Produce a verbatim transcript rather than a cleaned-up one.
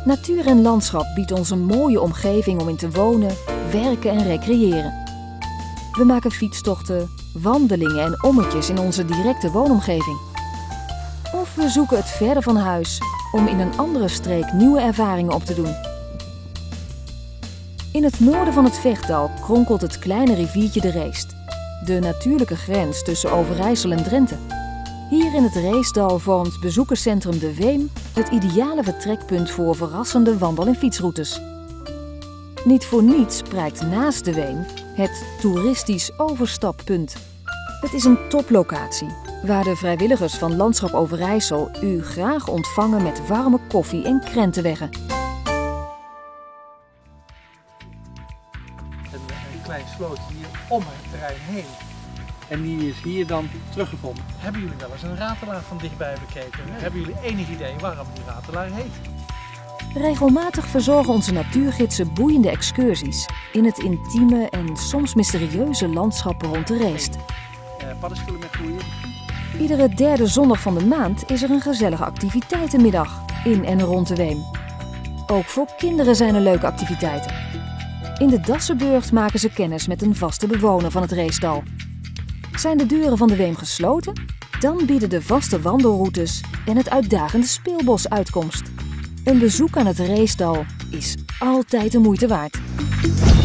Natuur en landschap biedt ons een mooie omgeving om in te wonen, werken en recreëren. We maken fietstochten, wandelingen en ommetjes in onze directe woonomgeving. Of we zoeken het verder van huis om in een andere streek nieuwe ervaringen op te doen. In het noorden van het Vechtdal kronkelt het kleine riviertje de Reest, de natuurlijke grens tussen Overijssel en Drenthe. Hier in het Reestdal vormt bezoekerscentrum De Weem het ideale vertrekpunt voor verrassende wandel- en fietsroutes. Niet voor niets prijkt naast De Weem het toeristisch overstappunt. Het is een toplocatie waar de vrijwilligers van Landschap Overijssel u graag ontvangen met warme koffie en krentenweggen. Een, een klein slootje hier om het terrein heen. En die is hier dan teruggevonden. Hebben jullie wel eens een ratelaar van dichtbij bekeken? Hebben jullie enig idee waarom die ratelaar heet? Regelmatig verzorgen onze natuurgidsen boeiende excursies in het intieme en soms mysterieuze landschap rond de Reest. Uh, paddenstoelen met groeien. Iedere derde zondag van de maand is er een gezellige activiteitenmiddag in en rond de Weem. Ook voor kinderen zijn er leuke activiteiten. In de Dassenburgt maken ze kennis met een vaste bewoner van het Reestdal. Zijn de deuren van de Weem gesloten? Dan bieden de vaste wandelroutes en het uitdagende speelbos uitkomst. Een bezoek aan het Reestdal is altijd de moeite waard.